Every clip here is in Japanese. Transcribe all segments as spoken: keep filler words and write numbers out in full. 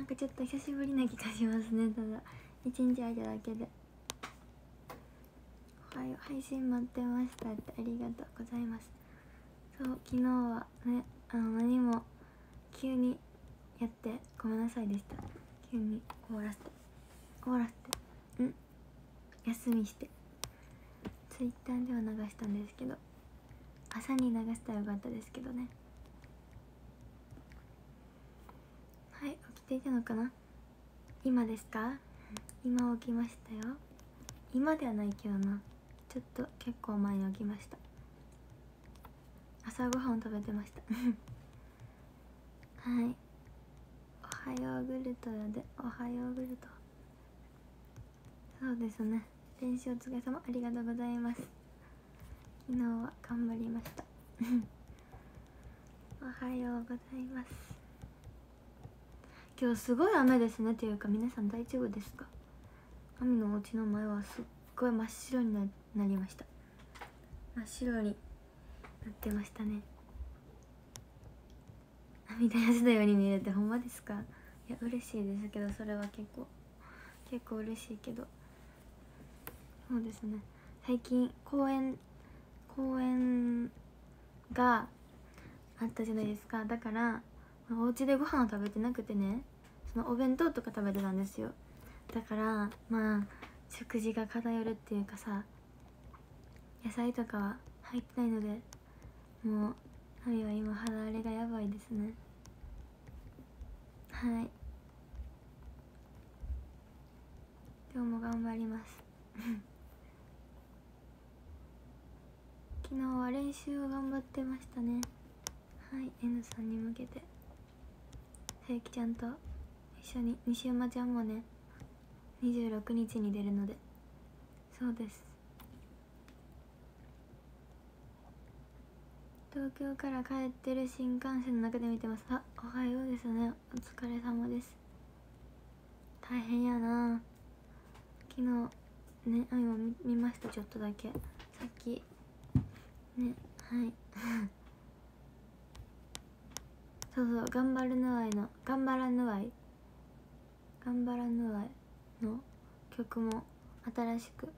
なんかちょっと久しぶりな気がしますね。ただ一日空いただけで。おはよう、配信待ってましたってありがとうございます。そう、昨日はね、あの何も急にやってごめんなさいでした。急に終わらせて終わらせてん休みしてツイッターでは流したんですけど、朝に流したらよかったですけどね。はい、起きていたのかな。今ですか？今起きましたよ。今ではないけどな、ちょっと結構前に起きました。朝ごはんを食べてましたはい、おはようグルトで、おはようグルト。そうですね、練習お疲れ様、ありがとうございます。昨日は頑張りましたおはようございます。今日すごい雨ですね。っていうか皆さん大丈夫ですか？神のお家の前はすっごい真っ白に な, なりました。真っ白になってましたね。涙やすだように見えるってほんまですか？いや嬉しいですけど、それは結構結構嬉しいけど、そうですね、最近公演公演があったじゃないですか。だからお家でご飯を食べてなくてね、そのお弁当とか食べてたんですよ。だからまあ食事が偏るっていうかさ、野菜とかは入ってないので、もうハミは今肌荒れがやばいですね。はい、今日も頑張ります昨日は練習を頑張ってましたね。はい、 N さんに向けてさゆきちゃんと一緒に、西山ちゃんもねにじゅうろくにちに出るので。そうです、東京から帰ってる新幹線の中で見てます。あ、おはようですね、お疲れ様です。大変やな。昨日ね、あ、今 見, 見ました、ちょっとだけさっきね。はいそうそう、頑張るぬあいの頑張らぬあい頑張らぬあいの曲も新しく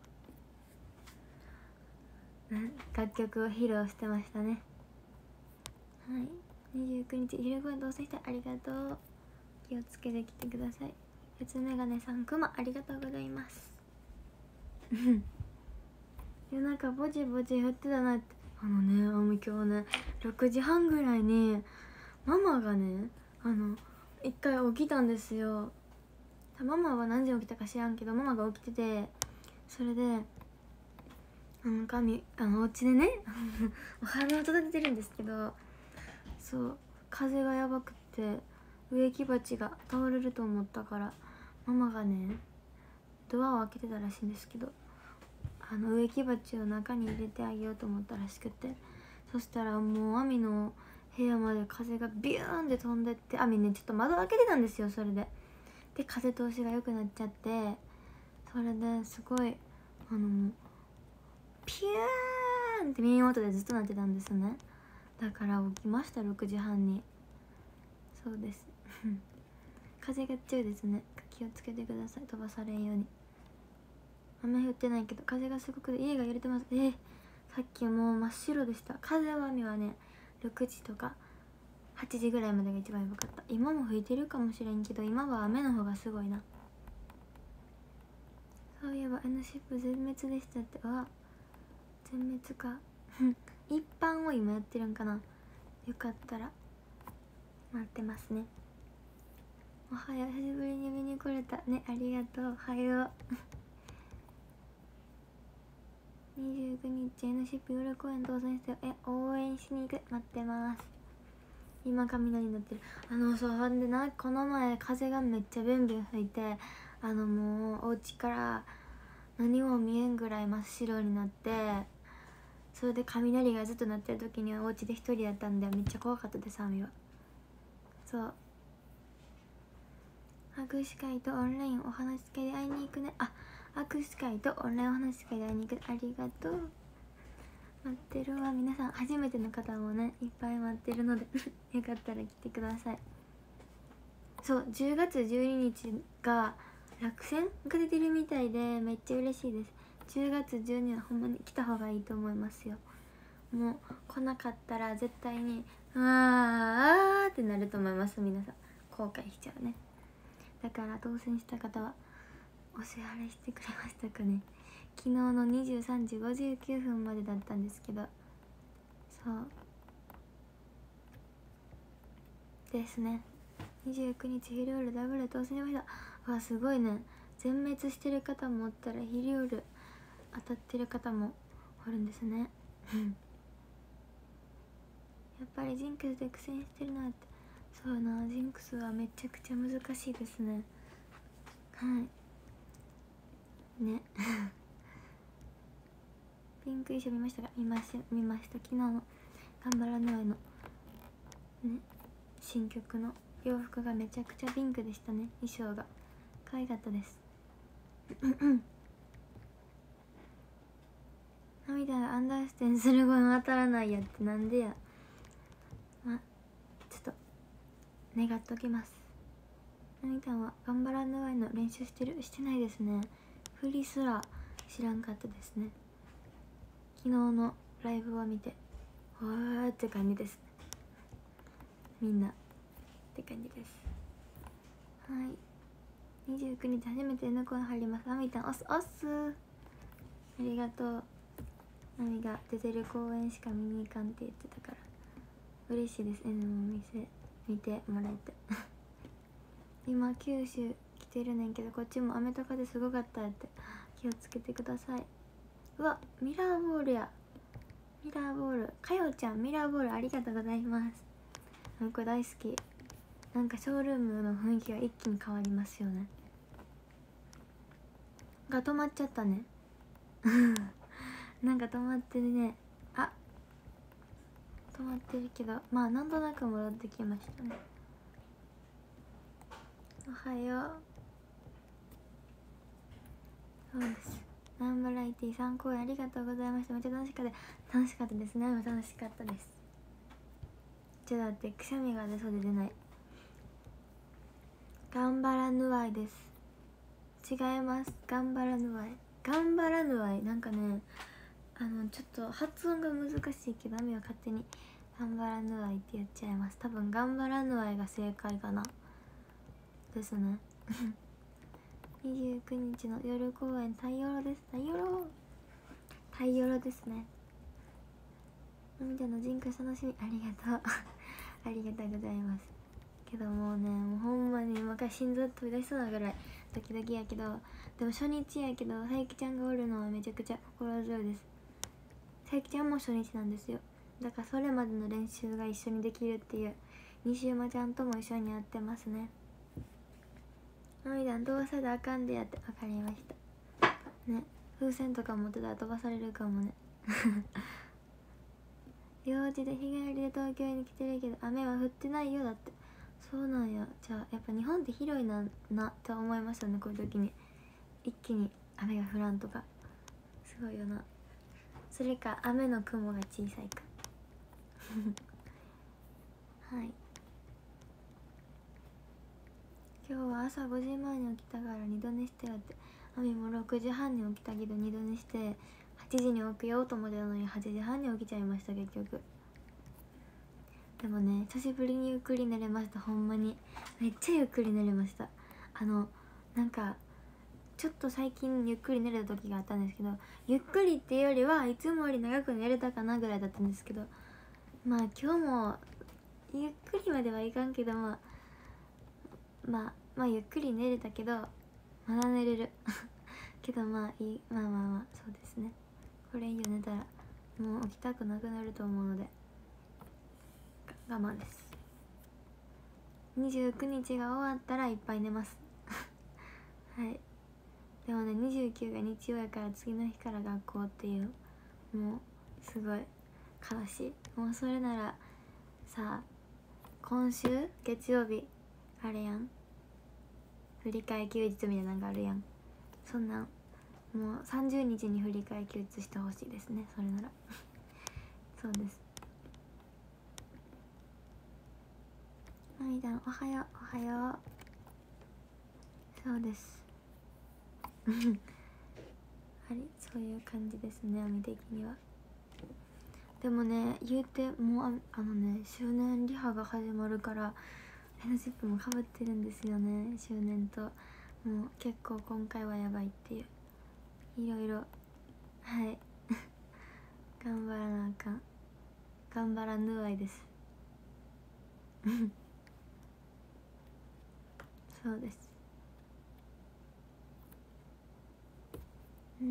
楽曲を披露してましたね。はい、にじゅうくにち昼ごはん同棲してありがとう。気をつけてきてください。鉄メガネさん、くまありがとうございます夜中ぼちぼち降ってたなって。あのね、あの今日ねろくじはんぐらいにママがね、あの一回起きたんですよ。ママは何時起きたか知らんけど、ママが起きてて、それであの髪あのお家でねお花を育ててるんですけど、そう風がやばくって植木鉢が倒れると思ったから、ママがねドアを開けてたらしいんですけど、あの植木鉢を中に入れてあげようと思ったらしくて、そしたらもうアミの部屋まで風がビューンって飛んでって、アミねちょっと窓開けてたんですよ。それでで風通しが良くなっちゃって、それですごいあのピューンって耳元でずっとなってたんですね。だから起きました、ろくじはんに。そうです風が強いですね、気をつけてください、飛ばされんように。雨降ってないけど風がすごくて家が揺れてます。えー、さっきもう真っ白でした。風は雨はねろくじとかはちじぐらいまでが一番やばかった。今も吹いてるかもしれんけど、今は雨の方がすごいな。そういえば N シップ全滅でしたって。わ、全滅か一般を今やってるんかな。よかったら待ってますね。おはよう、久しぶりに見に来れたね、ありがとう。おはようにじゅうくにち N シップ夜公演当選してえ応援しに行く、待ってます。今雷になってる。あのそうほんでな、この前風がめっちゃビュンビュン吹いて、あのもうお家から何も見えんぐらい真っ白になって、それで雷がずっと鳴ってる時にはお家で一人やったんでめっちゃ怖かったです。アミはそう握手会とオンラインお話し会で会いに行くね。あ、握手会とオンラインお話し会で会いに行く、ありがとう。待ってるわ。皆さん初めての方もねいっぱい待ってるのでよかったら来てください。 そうじゅうがつじゅうににちが落選が出てるみたいでめっちゃ嬉しいです。じゅうがつじゅうににちはほんまに来た方がいいと思いますよ。もう来なかったら絶対にうわーあーってなると思います。皆さん後悔しちゃうね。だから当選した方はお支払いしてくれましたかね。昨日のにじゅうさんじごじゅうきゅうふんまでだったんですけど、そうですね。にじゅうくにちヒリオールダブル当選しました。わすごいね。全滅してる方もおったらヒリオール当たってる方もおるんですね。やっぱりジンクスで苦戦してるなって。そうな、ジンクスはめちゃくちゃ難しいですね。はいねピンク衣装見ましたか？見まし見ました。昨日の頑張らないのね新曲の洋服がめちゃくちゃピンクでしたね。衣装が可愛かったです涙がアンダーステンする声も当たらないやってなんでや。まちょっと願っときます。涙は頑張らぬわいの練習してる？してないですね。振りすら知らんかったですね。昨日のライブを見てわーって感じですね。みんなって感じです。はいにじゅうくにち初めて N コン入ります。あみたんおすおすありがとう。あみが出てる公演しか見に行かんって言ってたから嬉しいです。 N も見せ見てもらえて今九州来てるねんけどこっちも雨とかですごかったって気をつけてください。うわミラーボールや。ミラーボールかよちゃんミラーボールありがとうございます。これ大好き。なんかショールームの雰囲気が一気に変わりますよね。が止まっちゃったねなんか止まってるね。あ止まってるけどまあなんとなく戻ってきましたね。おはよう。そうです。ナンバライティ参考ありがとうございました。めっちゃ楽しかった楽しかったですね。楽しかったです。ちょっと待ってくしゃみが出そうで出ない。頑張らぬわいです。違います。頑張らぬわい頑張らぬわいなんかねあのちょっと発音が難しいけどアミは勝手に頑張らぬわいって言っちゃいます。多分頑張らぬわいが正解かなですねにじゅうくにちの夜公演太陽です。太陽太陽ですね。涙のジンクス楽しみありがとうありがとうございます。けどもうねもうほんまに今から心臓飛び出しそうなぐらいドキドキやけど、でも初日やけどさゆきちゃんがおるのはめちゃくちゃ心強いです。さゆきちゃんも初日なんですよ。だからそれまでの練習が一緒にできるっていう。西馬ちゃんとも一緒にやってますね。涙どうせだあかんでやって分かりましたね。風船とか持ってたら飛ばされるかもね用事で日帰りで東京に来てるけど雨は降ってないよだって。そうなんや。じゃあやっぱ日本って広いななって思いましたね。こういう時に一気に雨が降らんとかすごいよな。それか雨の雲が小さいかはい今日は朝ごじまえに起きたから二度寝してよって。あみもろくじはんに起きたけど二度寝してはちじに起きようと思ってたのにはちじはんに起きちゃいました結局。でもね久しぶりにゆっくり寝れました。ほんまにめっちゃゆっくり寝れました。あのなんかちょっと最近ゆっくり寝れた時があったんですけど、ゆっくりっていうよりはいつもより長く寝れたかなぐらいだったんですけど、まあ今日もゆっくりまではいかんけどまあまあまあゆっくり寝れたけどまだ寝れるけどまあいいまあまあまあそうですね。これ以上寝たらもう起きたくなくなると思うので我慢です。にじゅうくにちが終わったらいっぱい寝ますはいでもねにじゅうくが日曜やから次の日から学校っていうもうすごい悲しい。もうそれならさあ今週月曜日あれやん振り替え休日みたいなのがあるやん。そんなんもうさんじゅうにちに振り替え休日してほしいですね。それならそうです。あみだんおはようおはよそうですあれ、そういう感じですね、網的には。でもね、言うてもう あ, あのね周年リハが始まるからエヌジップもかぶってるんですよね、周年と。もう結構今回はやばいっていう、いろいろ、はい頑張らなあかん、頑張らぬわいですそうです。うん、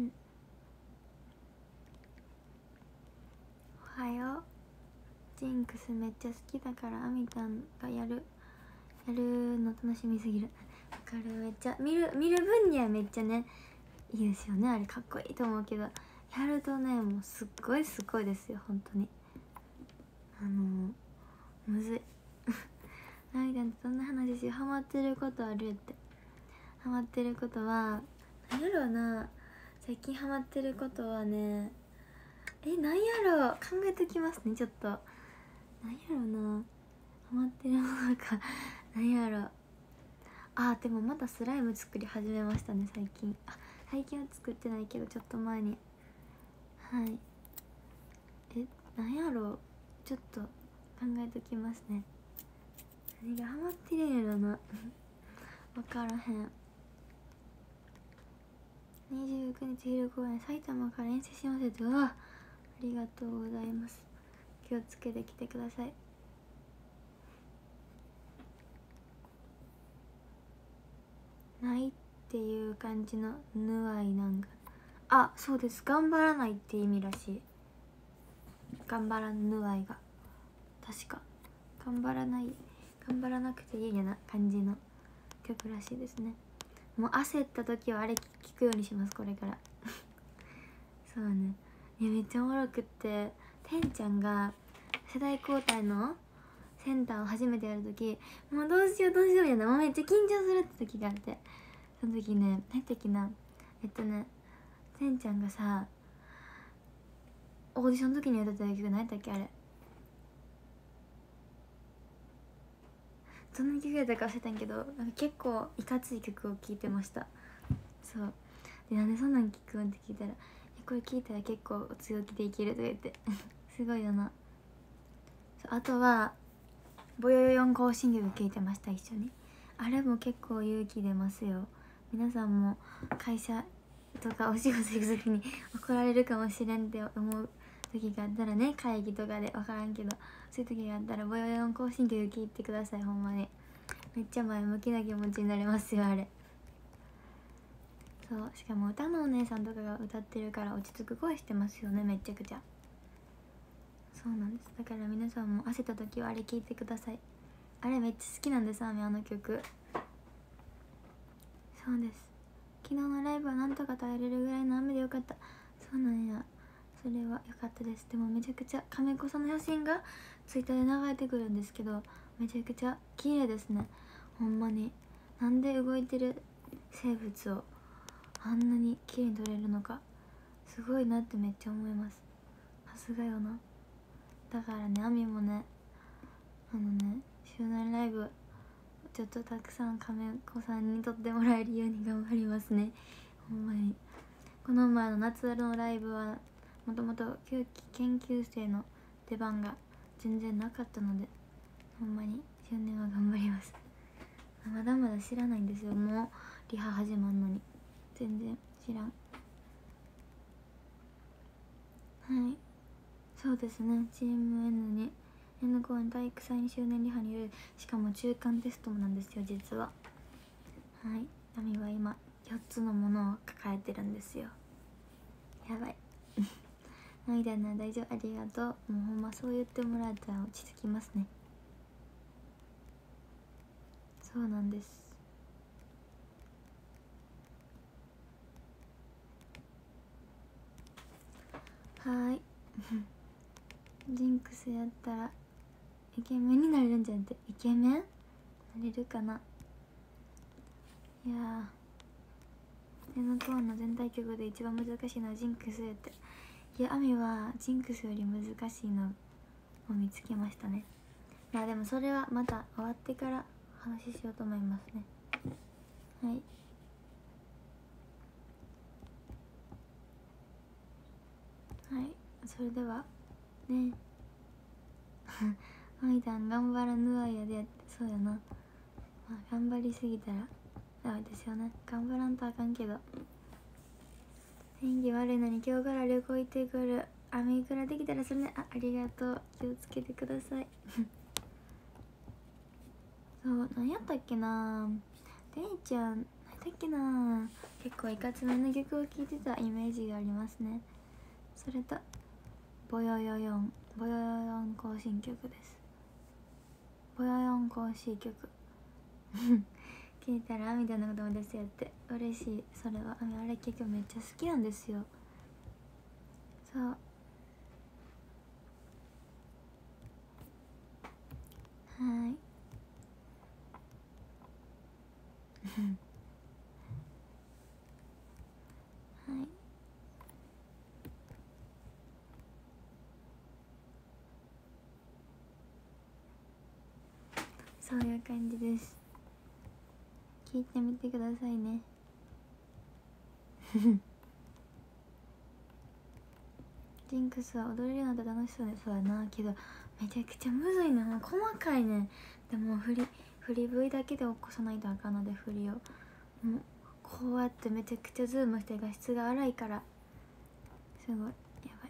おはよう。ジンクスめっちゃ好きだからアミタンがやるやるの楽しみすぎる。わかる、めっちゃ見る見る分にはめっちゃねいいですよね、あれかっこいいと思うけど、やるとねもうすっごいすごいですよ本当に。あのむずいアミタンってどんな話しよう。ハマってることあるって。ハマってることは何やろうな、最近ハマってることはね、え、なんやろう、考えときますね、ちょっと。なんやろうな、ハマってるものかなんやろう。あ、でもまたスライム作り始めましたね最近。あ、最近は作ってないけどちょっと前に。はい、え、なんやろう、ちょっと考えときますね。何がハマってるんやろな分からへん。にじゅうくにち昼公演、埼玉から遠征しますって。うわ、ありがとうございます。気をつけてきてください。ないっていう感じのぬあいなんか、あ、そうです、頑張らないって意味らしい。頑張らんぬあいが確か頑張らない、頑張らなくていいような感じの曲らしいですね。もう焦った時はあれ聞くようにします、これからそうね。いやめっちゃおもろくって、てんちゃんが世代交代のセンターを初めてやる時、もうどうしようどうしようみたいな、もうめっちゃ緊張するって時があって、その時ね、何やったっけな、えっとねてんちゃんがさオーディションの時に歌った曲何やったっけ、あれどんな曲やったか忘れたんけど、なんか結構いかつい曲を聴いてました。そうで、なんでそんなん聴くんって聞いたら、これ聞いたら結構強気でいけるとか言ってすごいよな。あとはボヨヨヨン行進曲聴いてました、一緒に。あれも結構勇気出ますよ。皆さんも会社とかお仕事行く時に怒られるかもしれんって思う時があったらね、会議とかで分からんけど、そういう時があったらボヨヨン行進曲聴いてください。ほんまにめっちゃ前向きな気持ちになれますよ、あれ。そう、しかも歌のお姉さんとかが歌ってるから落ち着く声してますよね、めっちゃくちゃ。そうなんです。だから皆さんも焦った時はあれ聴いてください。あれめっちゃ好きなんです、あみあの曲。そうです。昨日のライブはなんとか耐えれるぐらいの雨でよかった。そうなんや、それは良かったです。でもめちゃくちゃ亀子さんの写真がツイッターで流れてくるんですけど、めちゃくちゃ綺麗ですね、ほんまに。なんで動いてる生物をあんなに綺麗に撮れるのか、すごいなってめっちゃ思います。さすがよな。だからね、あみもね、あのね、周年ライブちょっとたくさん亀子さんに撮ってもらえるように頑張りますね、ほんまに。この前の夏のライブはもともと研究生の出番が全然なかったので、ほんまに周年は頑張ります。まだまだ知らないんですよ、もうリハ始まんのに全然知らん。はい、そうですね、チーム N に N 公演体育祭に周年リハによる、しかも中間テストもなんですよ実は。はい、ナミは今よっつのものを抱えてるんですよ、やばい涙なら大丈夫、ありがとう。もうほんまそう言ってもらえたら落ち着きますね。そうなんです。はーいジンクスやったらイケメンになれるんじゃんって。イケメンなれるかな。いやー、Nコーンの全体曲で一番難しいのはジンクスやって。いや、アミはジンクスより難しいのを見つけましたね。まあでもそれはまた終わってから話ししようと思いますね。はい。 それではねあみたん頑張らぬわやでって、そうやな、まあ、頑張りすぎたらダメですよね。頑張らんとあかんけど、天気悪いのに今日から旅行行ってくる。雨いくらできたらそれね。あ、ありがとう、気をつけてくださいそう何やったっけな、ていちゃん何やったっけな、結構いかつめの曲を聴いてたイメージがありますね。それとボヨヨヨンボヨヨヨン行進曲です。ボヨヨン行進曲聞いたらあみたいなこともですよって嬉しい。それはあみあれ結局めっちゃ好きなんですよ。そうはいはいそういう感じです。聞いてみてくださいねジンクスは踊れるのと楽しそうで、そうやな、けどめちゃくちゃむずいね、もう細かいね。でも振り振り V だけで起こさないとあかんので、振りをもうこうやってめちゃくちゃズームして画質が荒いからすごいやばい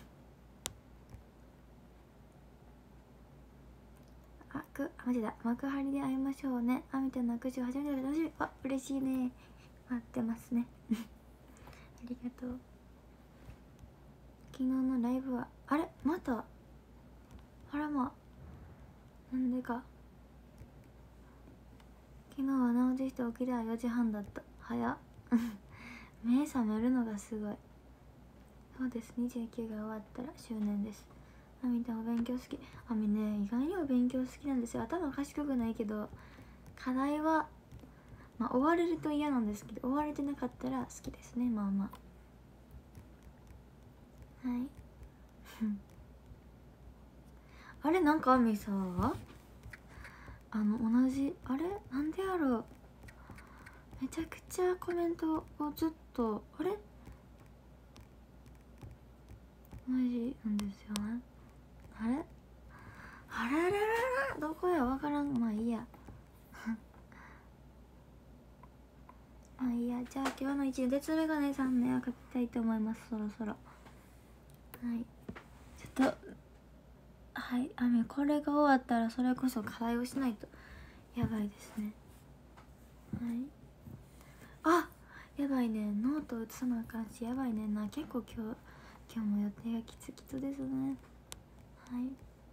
あくあマジだ、幕張で会いましょうね。あみたいな握手初めてだから楽しみ。あ、嬉しいね、待ってますねありがとう。昨日のライブはあれまたあらまあ、なんでか昨日はなおじして起きたらよじはんだった。早っ目覚めるのがすごい。そうです、にじゅうきゅうが終わったら終年です。あみたんお勉強好き。あみね意外にお勉強好きなんですよ。頭賢くないけど課題はまあ追われると嫌なんですけど、追われてなかったら好きですね。まあまあはいあれなんかあみさあの同じあれなんでやろう、めちゃくちゃコメントをずっとあれ同じなんですよね。あれあれあれあれあれどこやわからん。まあいいやまあいいや。じゃあ今日の一日鉄メガネさんね書きたいと思います。そろそろはいちょっとはいあみこれが終わったらそれこそ課題をしないとやばいですね。はいあやばいね、ノート写さなあかんしやばいねんな。結構今日今日も予定がきつきつですね。はい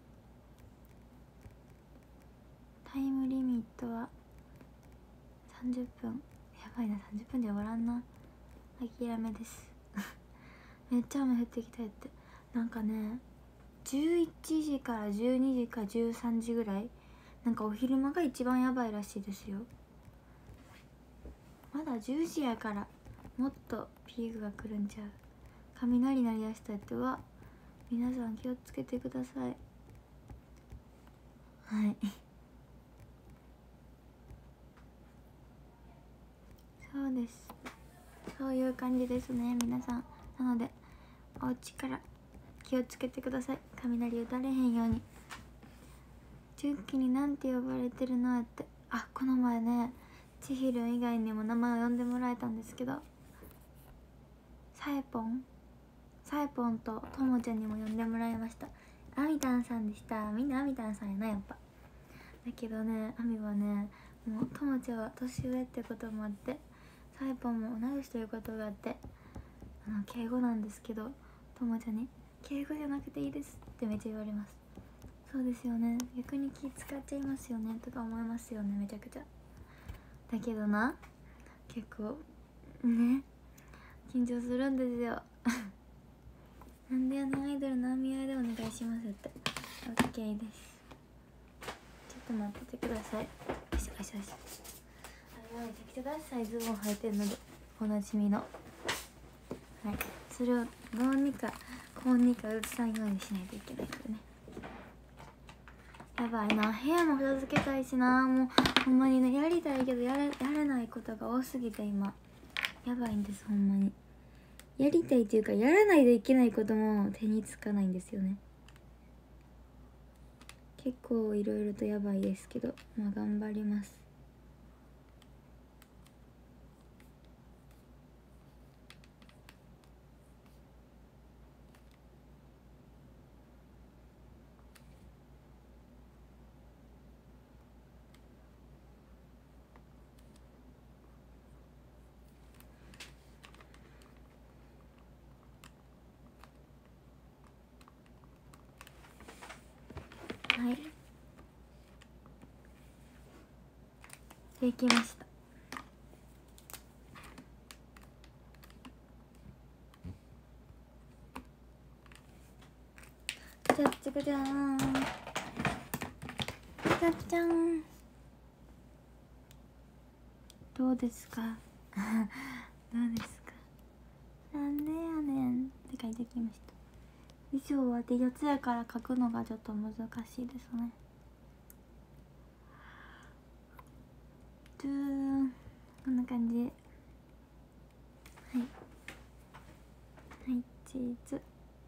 タイムリミットはさんじゅっぷん。やばいな、さんじゅっぷんで終わらんな。諦めですめっちゃ雨降ってきたやって。なんかねじゅういちじからじゅうにじかじゅうさんじぐらい、なんかお昼間が一番やばいらしいですよ。まだじゅうじやからもっとピークが来るんちゃう。雷鳴りやしたっては皆さん気をつけてください。はいそうです、そういう感じですね皆さん。なのでお家から気をつけてください。雷打たれへんように。中期になんて呼ばれてるのって、あこの前ねちひる以外にも名前を呼んでもらえたんですけど、さえぽんさえぽんとともちゃんにも呼んでもらいました。あみたんさんでした。みんなあみたんさんやなやっぱ。だけどねあみはねもうともちゃんは年上ってこともあって、さえぽんも同い年ということがあって、あの敬語なんですけど、ともちゃんに敬語じゃなくていいですってめっちゃ言われます。そうですよね、逆に気使っちゃいますよねとか思いますよね、めちゃくちゃ。だけどな結構ね緊張するんですよなんでやねんアイドルの網合いでお願いしますって。 OK です。ちょっと待っててください。よしよしよし。あれはめちゃくちゃダサいズボン履いてるのでおなじみの、はいそれをどうにかこうにか映さんようにしないといけないからね。やばいな、部屋も片付けたいしな、もうほんまにねやりたいけどやれやれないことが多すぎて今やばいんですほんまに。 やりたいっていうかやらないといけないことも手につかないんですよね。結構いろいろとやばいですけど、まあ頑張ります。はい、できました。じゃじゃじゃーん、じゃじゃん。どうですかどうですか。なんでやねんって書いてきました。衣装は T シャツやから書くのがちょっと難しいですね。トゥーン、こんな感じ。はいはい、チーズ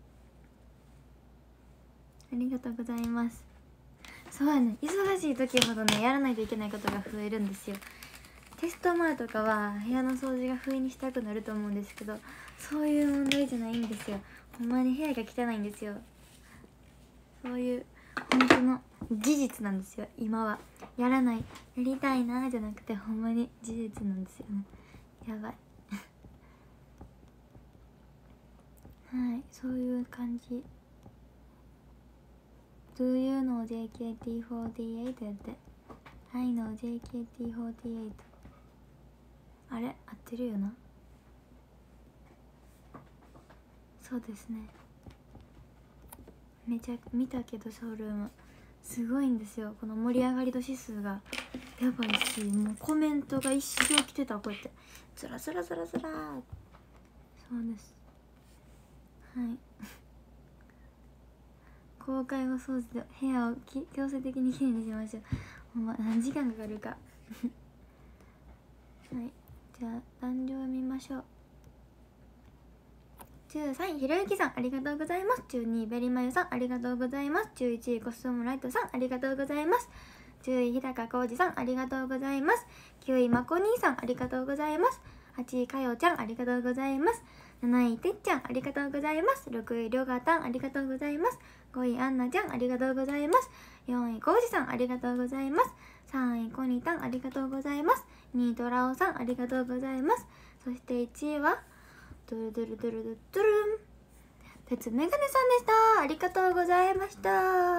ありがとうございます。そうやね、忙しい時ほどねやらないといけないことが増えるんですよ。テスト前とかは部屋の掃除が不意にしたくなると思うんですけど、そういう問題じゃないんですよ。ほんまに部屋が汚いんですよ。そういう本当の事実なんですよ。今はやらない、やりたいなじゃなくてほんまに事実なんですよね。やばいはい、そういう感じ。 Do you know ジェイケーティーフォーティーエイト やって。 I know ジェイケーティーフォーティーエイト。 あれ合ってるよな。そうですね。めちゃ見たけどショールームすごいんですよ。この盛り上がり度指数がやばいし、もうコメントが一生来てた。こうやってずらずらずらずら。そうです。はい公開後掃除で部屋をき強制的にきれいにしましょう。ほんま何時間かかるかはいじゃあ壇上見ましょう。じゅうさんいひろゆきさんありがとうございます。じゅうにいベリマユさんありがとうございます。じゅういちいコストムライトさんありがとうございます。じゅうい日高浩二さんありがとうございます。きゅういまこ兄さんありがとうございます。はちいかよちゃんありがとうございます。なないてっちゃんありがとうございます。ろくいりょがたんありがとうございます。ごいあんなちゃんありがとうございます。よんいこうじさんありがとうございます。さんいこにたんありがとうございます。にいとらおさんありがとうございます。そしていちいはドゥルドゥルドゥルドゥドゥルン鉄メガネさんでした。ありがとうございました。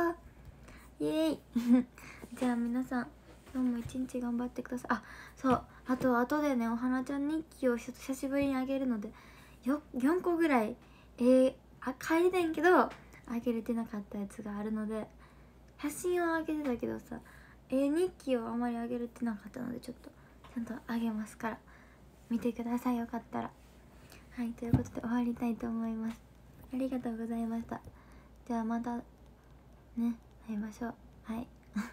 イエーイじゃあ皆さん今日も一日頑張ってください。あ、そうあと後でねお花ちゃん日記を久しぶりにあげるので よ, よんこぐらいえー、あ書いてんけどあげれてなかったやつがあるので、写真はあげてたけどさえー、日記をあまりあげれてなかったのでちょっとちゃんとあげますから見てください。よかったら。はいということで終わりたいと思います。ありがとうございました。じゃあまたね会いましょう。はい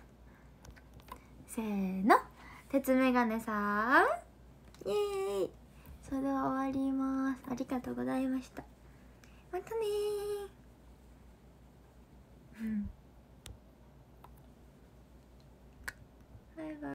せーの、鉄メガネさんイエーイ。それでは終わります。ありがとうございました。またねーバイバイ。